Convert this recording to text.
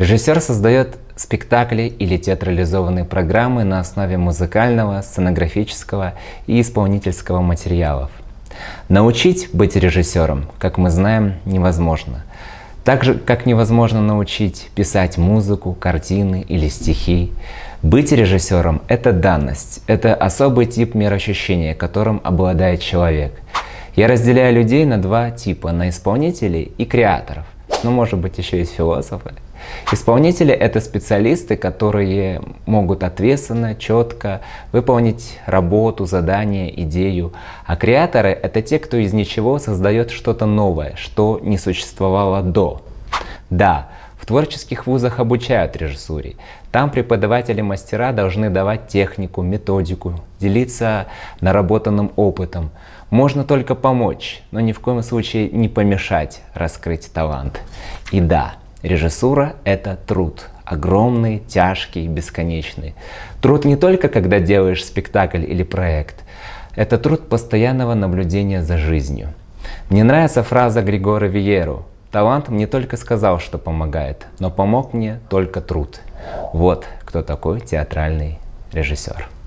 Режиссер создает спектакли или театрализованные программы на основе музыкального, сценографического и исполнительского материалов. Научить быть режиссером, как мы знаем, невозможно. Так же, как невозможно научить писать музыку, картины или стихи. Быть режиссером — это данность, это особый тип мироощущения, которым обладает человек. Я разделяю людей на два типа — на исполнителей и креаторов. Ну, может быть, еще есть философы. Исполнители — это специалисты, которые могут ответственно, четко выполнить работу, задание, идею. А креаторы — это те, кто из ничего создает что-то новое, что не существовало до. Да, в творческих вузах обучают режиссуре. Там преподаватели-мастера должны давать технику, методику, делиться наработанным опытом. Можно только помочь, но ни в коем случае не помешать раскрыть талант. И да, режиссура — это труд. Огромный, тяжкий, бесконечный. Труд не только, когда делаешь спектакль или проект. Это труд постоянного наблюдения за жизнью. Мне нравится фраза Григора Виеру: «Талант мне только сказал, что помогает, но помог мне только труд». Вот кто такой театральный режиссер.